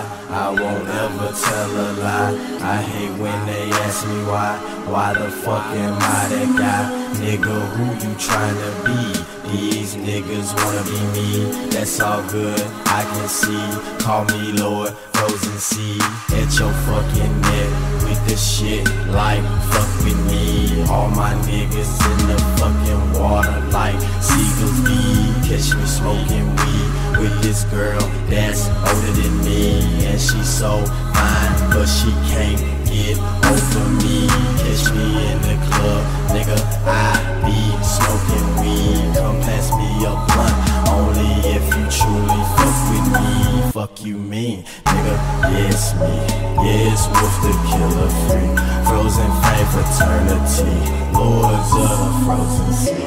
lie. I won't ever tell a lie. I hate when they ask me why. Why the fuck am I that guy? Nigga, who you tryna be? These niggas wanna be me. That's all good, I can see. Call me Lord, frozen sea. At your fucking neck with the shit like fuck with me. All my niggas in the fucking water like seagulls be. Catch me smoking weed with this girl that's older than me. And she's so fine, but she can't get over me. Catch me in the club, nigga, I be smoking weed. Come pass me a blunt, only if you truly fuck with me. Fuck you mean, nigga, yes me. Yes, Wolf the killer free. Frozen flame fraternity, lords of the frozen sea.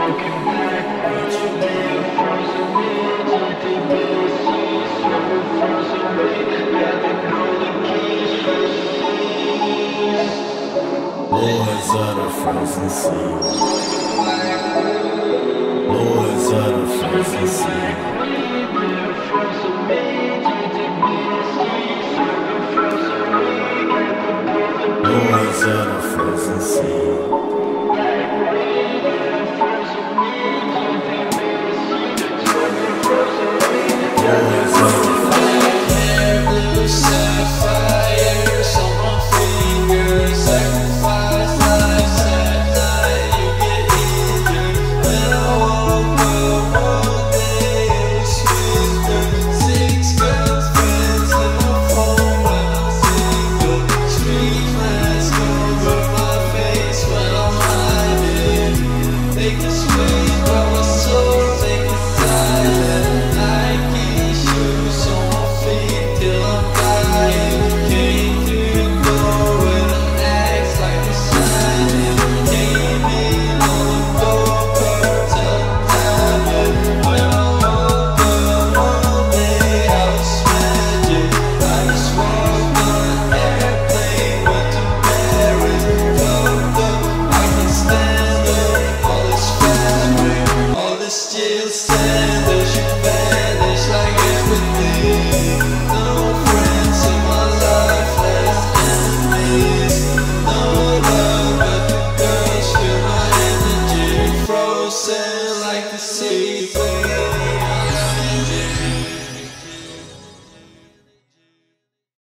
Lords of the frozen sea. Lords of the frozen sea. Lords of the